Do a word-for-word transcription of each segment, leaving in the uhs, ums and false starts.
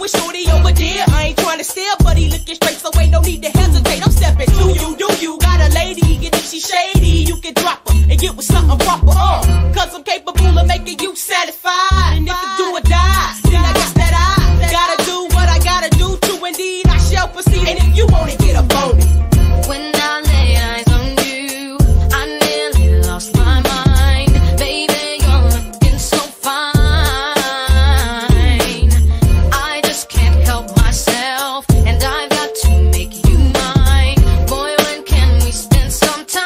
with shorty over there. I ain't trying to steal, but he looking straight, so ain't no need to hesitate. I'm stepping to you, do you got a lady? And if she shady, you can drop her and get with something proper. Uh, Cause I'm capable of making you satisfied. And if it's do or die, then I guess that I gotta do what I gotta do to indeed I shall proceed. And if you wanna get up on it, when I lay eyes on you, I nearly lost my mind. Baby, you're looking so fine. I just can't help myself, and I've got to make you mine. Boy, when can we spend some time?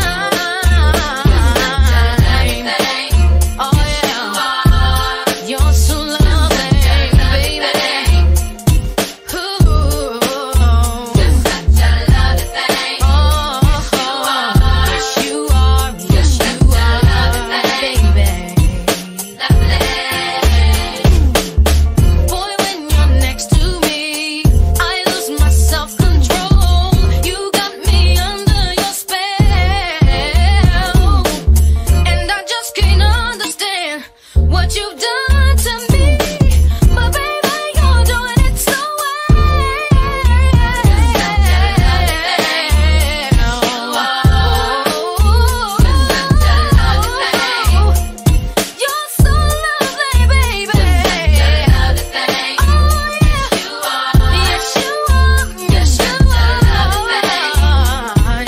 Oh yeah, you're so lovely, baby. Ooh. Just such a lovely thing. Oh, yes you are, yes you are, baby. Lovely. Boy, when you're next to me, I lose my self-control. You got me under your spell, and I just can't understand what you've done to me. But baby, you're doing it so well. You're so lovely, baby. Oh yeah, yes you are, yes you are.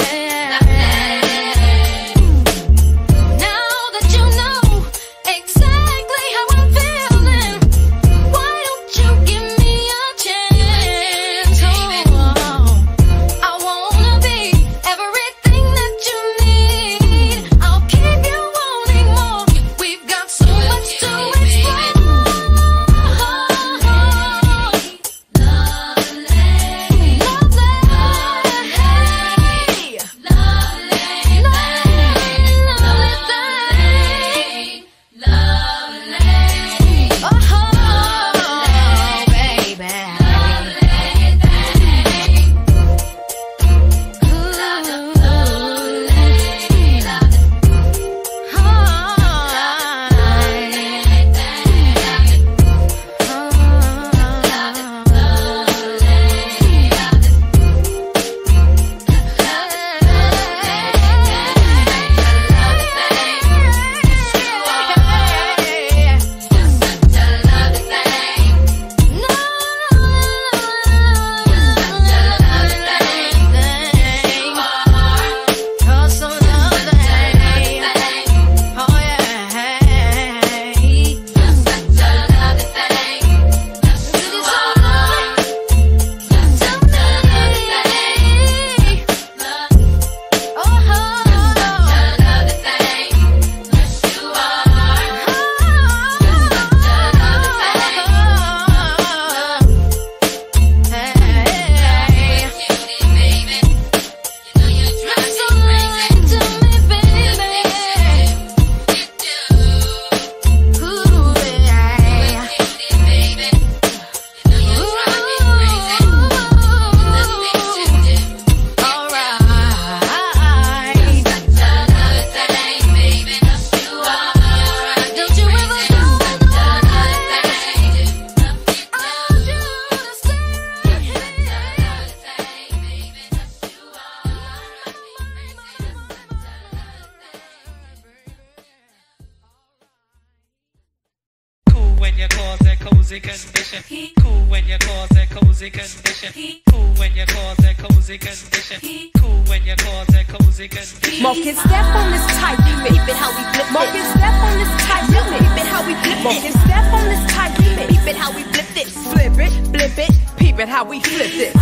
Now that you know exactly how I'm feeling, why don't you give me a chance? Oh, I wanna be everything that you need. I'll keep you wanting more. We've got so much to explore. Cool when you cause a cozy condition. Cool when you cause a cozy condition. Cool when you cause a cozy condition. Cool when you cause a cozy condition. Mark and step on this tight, peep it how we flip it. Mark and step on this tight, peep it how we flip it. Mark and step on this tight, peep it how we flip it. Flip it, flip it, peep it how we flip it.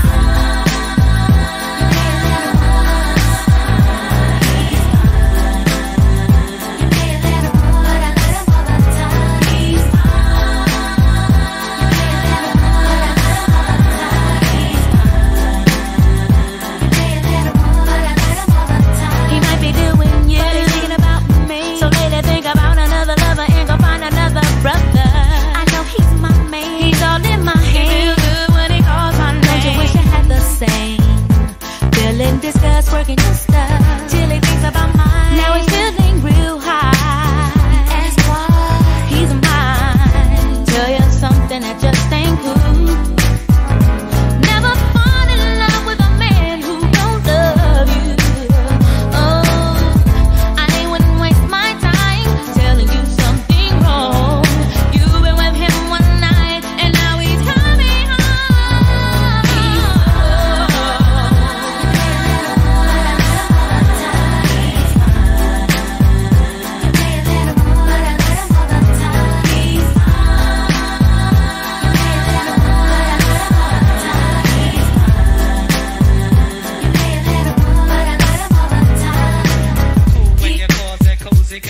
Brother, I know he's my man. He's all in my head. He feel good when he calls my name. Don't you wish I had the same?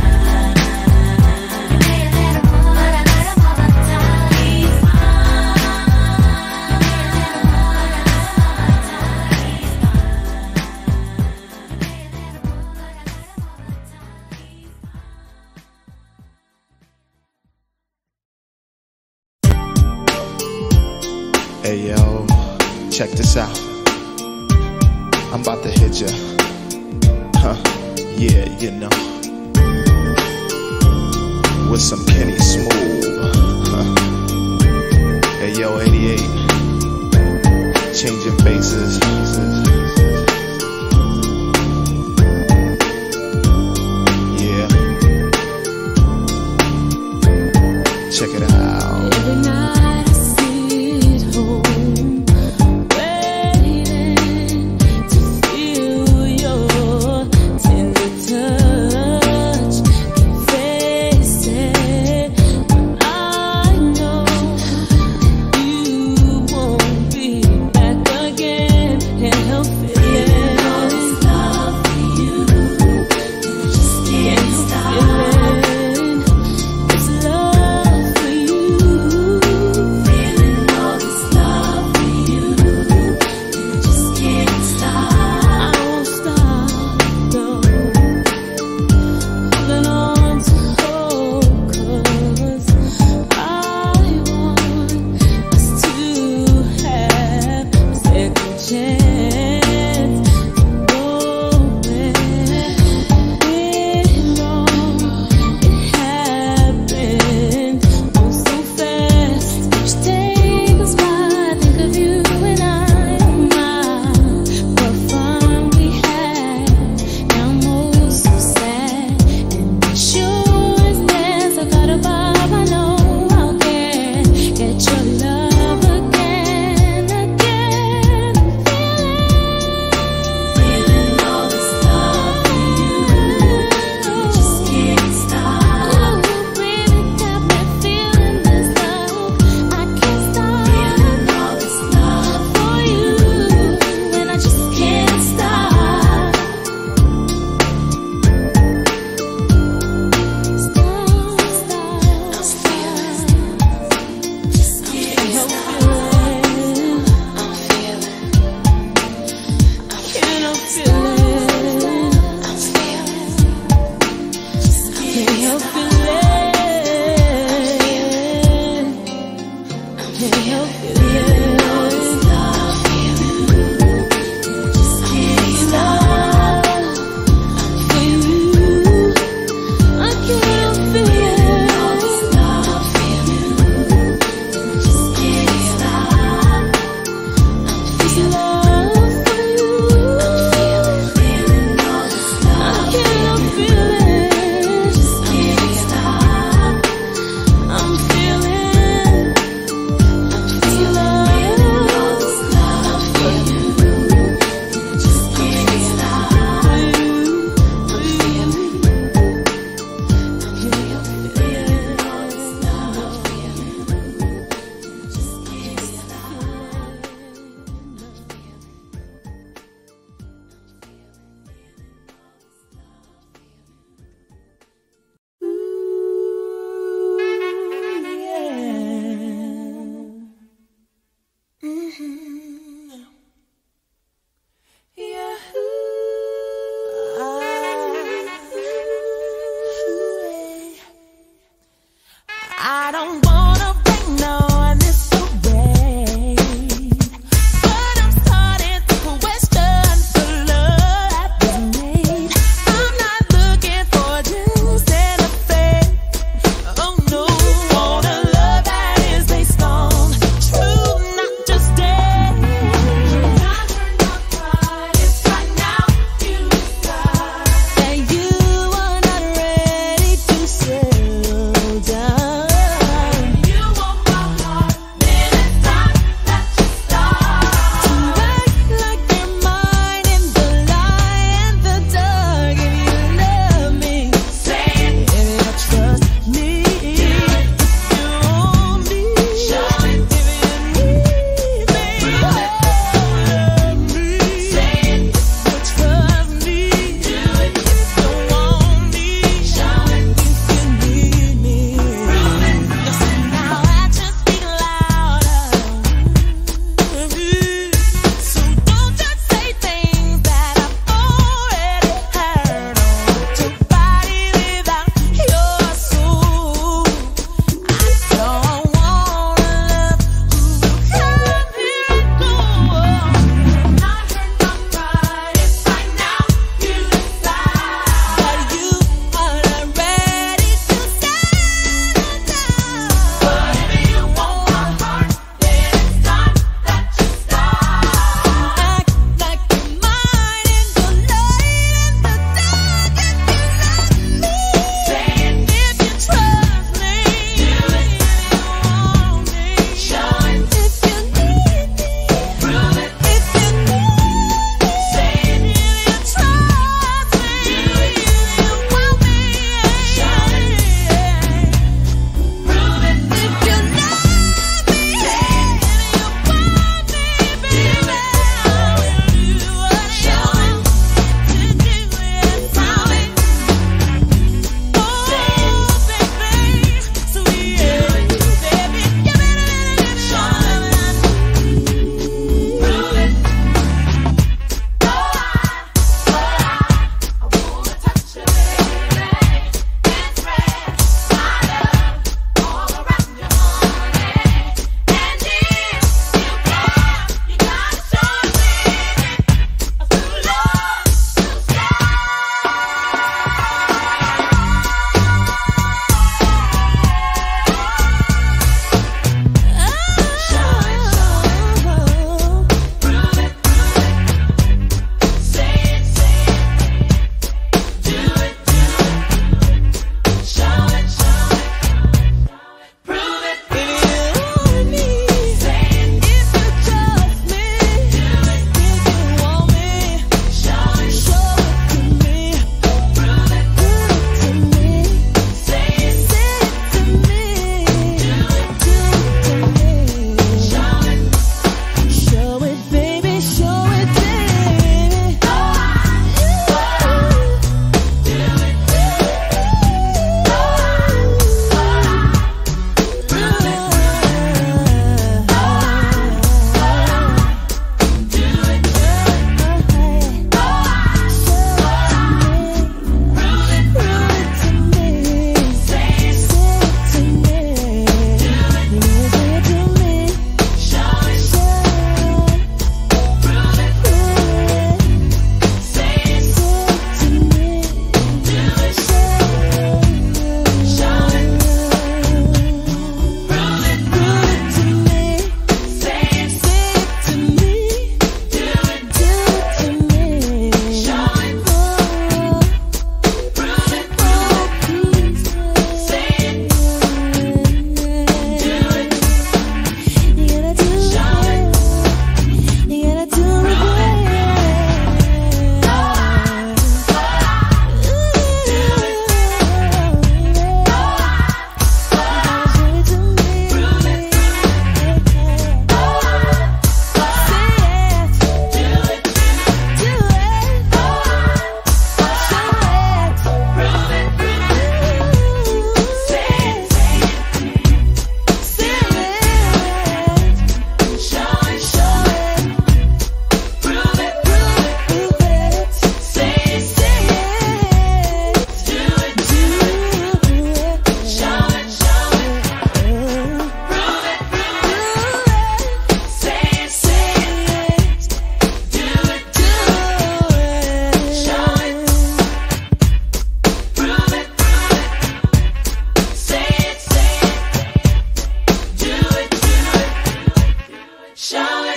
Hey yo, check this out. I'm about to hit ya. Huh, yeah, you know. With some Kenny Smooth. Huh. Hey yo, eighty-eight. Changing faces. Yeah. Check it out. Every night I sit home, waiting to feel your tender touch. Can't face it, but I know you won't be back again. Can't help feeling all this love for you, and I just can't stop feeling this love for you. Mm-hmm. Yeah. I don't wanna break no initial break, but I'm starting to question the love that we made. I'm not looking for just an affair. Oh no, want a love that is based on truth, not just dare.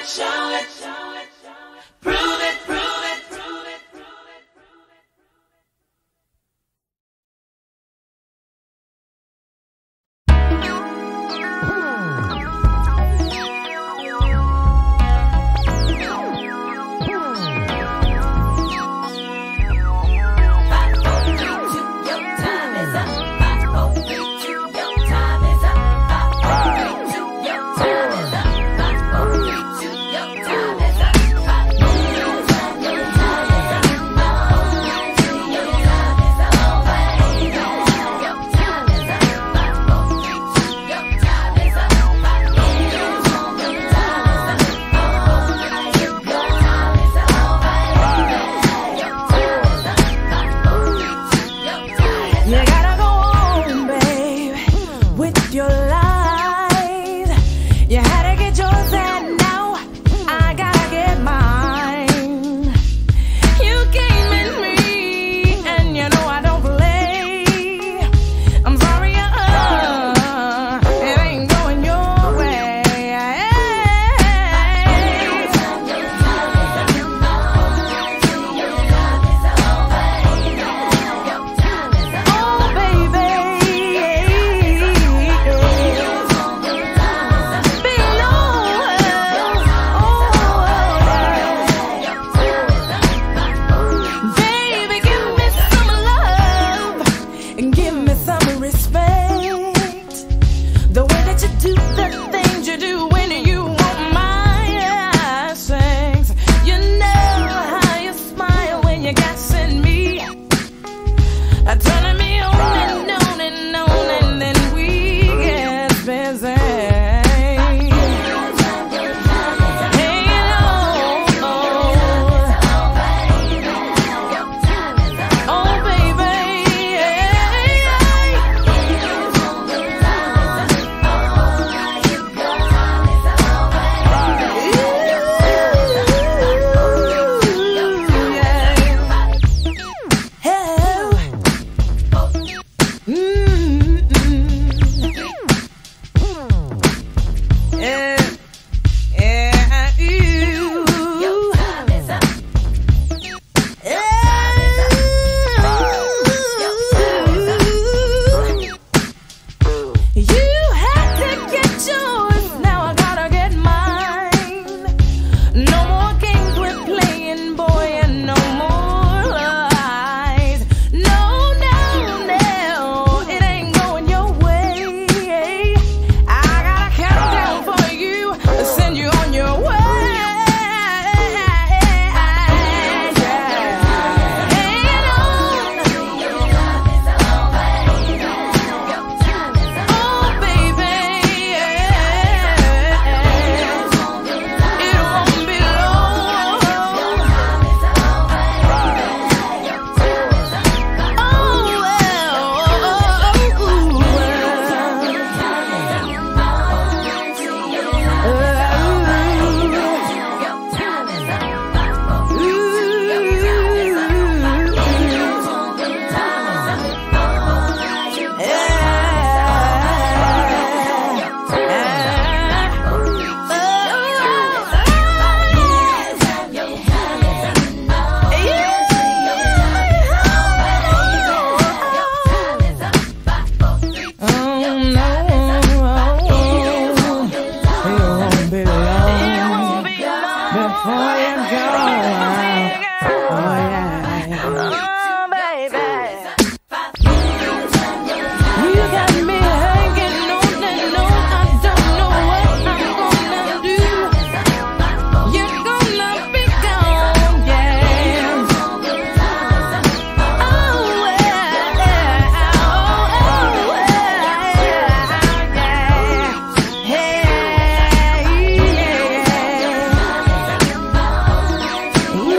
it, show it. Prove it, prove it, prove it. Ooh.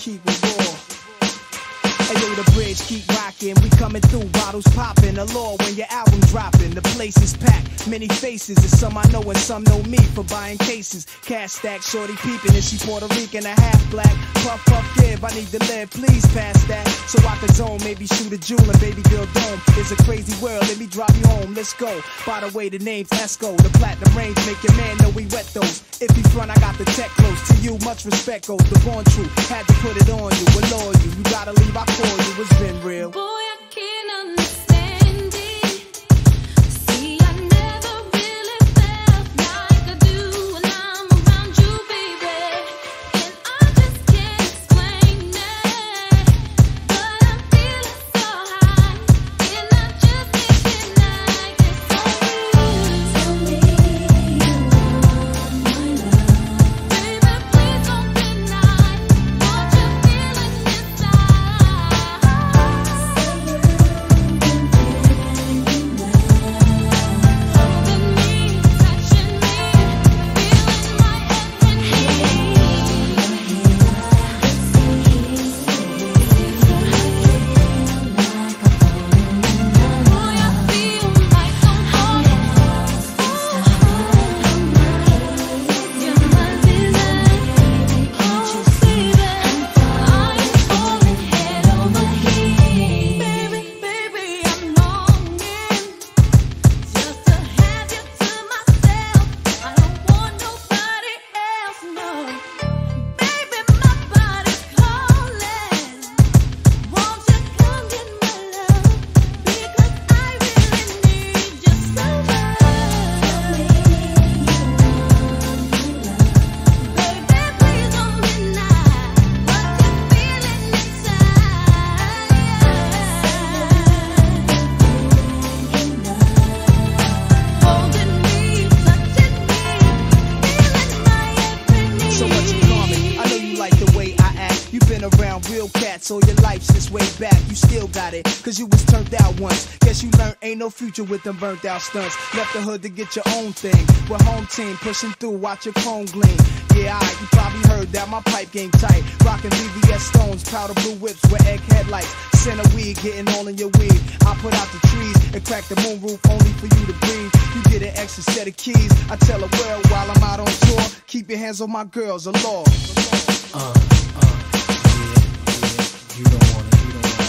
keep it raw. Hey yo, the bridge keep rocking, we coming through, bottles popping. Allure when your album dropping, the place is packed. Many faces, and some I know and some know me for buying cases. Cash stack, shorty peeping, and she Puerto Rican, a half black. Puff, puff, give, I need to live, please pass that. So I can zone, maybe shoot a jewel and baby girl dome. It's a crazy world, let me drop you home, let's go. By the way, the name's Esco, the platinum range, make your man know we wet those. If you front, I got the tech close. To you, much respect goes, the born true. Had to put it on you, allure you. You gotta leave, I call you, it's been real. Boy, I can't understand it. See, I never really felt like I do when I'm around you, baby. And I just can't explain it. But I'm feeling so high, and I just can't deny it. Tell me you want my love. Baby, please don't deny what you're feeling inside. So your life's this way back, you still got it, cause you was turned out once. Guess you learned ain't no future with them burnt out stunts. Left the hood to get your own thing. We're home team, pushing through, watch your chrome gleam. Yeah, alright, you probably heard that my pipe game tight. Rockin' V V S stones, powder blue whips with egg headlights. Center weed, getting all in your weed. I put out the trees and crack the moon roof only for you to breathe. You get an extra set of keys. I tell the world while I'm out on tour, keep your hands on my girls, a law. Uh. You don't want it, you don't want it.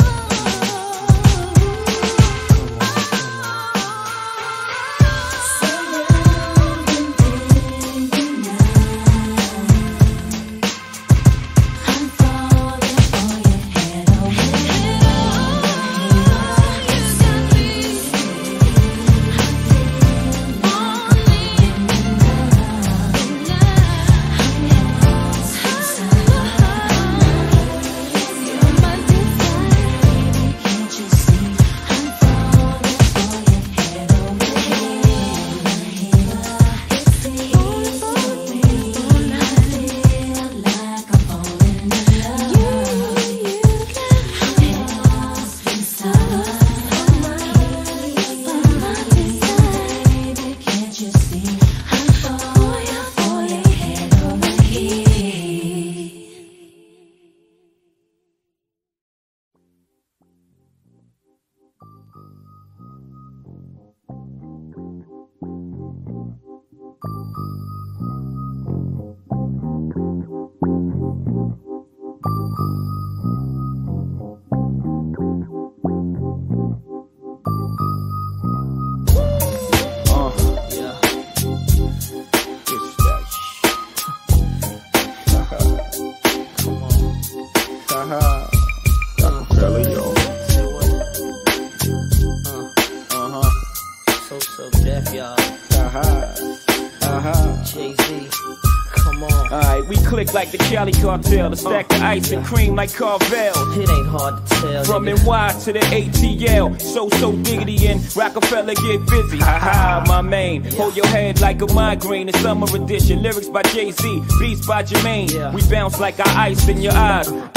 Like the Cali cartel, to stack the ice and cream like Carvel. It ain't hard to tell. From N Y to the A T L, so so diggity and Rockefeller get busy. Ha ha, my main. Hold your head like a migraine. The summer edition, lyrics by Jay-Z, beats by Jermaine. We bounce like our ice in your eyes.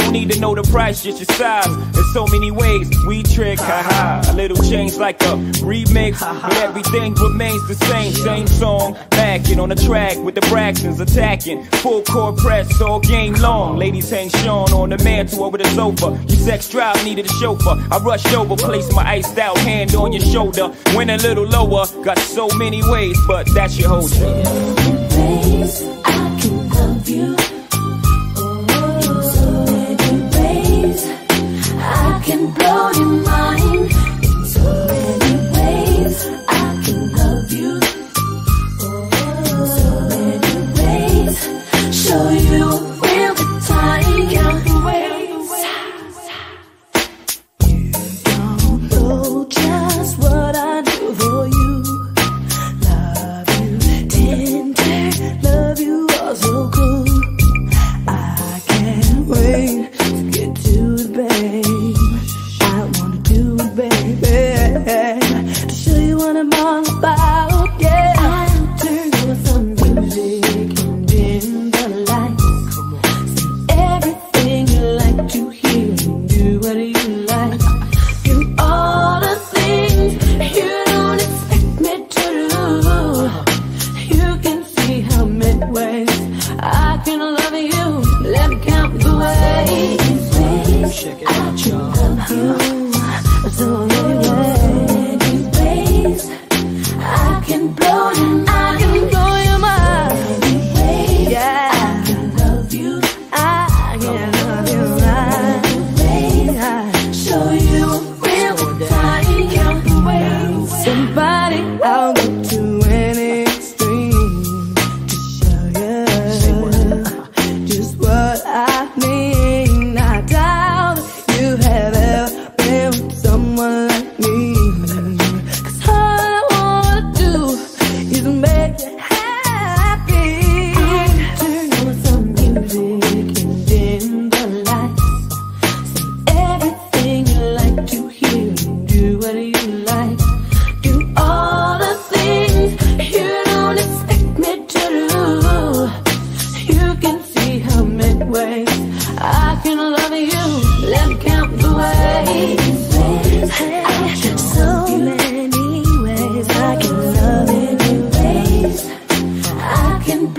don't need to know the price, just your size. There's so many ways we trick, haha. A little change like a remix, but everything remains the same. Same song, backing on the track with the Braxtons attacking. Full court press all game long. Ladies hang Sean on the mantle over the sofa. Your sex drive needed a chauffeur. I rushed over, placing my iced out hand on your shoulder. Went a little lower, got so many ways, but that's your whole thing. Ways I can love you. In so many ways I can blow your mind. In so many ways I can love you. In so many ways show you real good time. Count the ways. You don't know just what I do for you. Love you tender, love you all so cool. I can't wait to get to it, babe. I wanna do it, baby, to show you what I'm all about, yeah. I'll turn on some music and dim the lights. Say everything you like to hear and do what you like. Do all the things you don't expect me to do. You can see how many ways I can love you. Let me count the ways. Check it out, y'all. So many ways I can blow your mind. I can blow your mind. Yeah, I can love you. I can love you right. Show you real time. Count the ways. Somebody I'll go to any extreme to show you just what I mean. I doubt you have ever been with someone like me. Cause all I wanna do is make you happy. Turn on some music and dim the lights. Say everything you like to hear and do what you like. Do all the things you don't expect me to do. You can see how many ways I can love you. Let me count the ways. Hey, so many ways I can love you. I can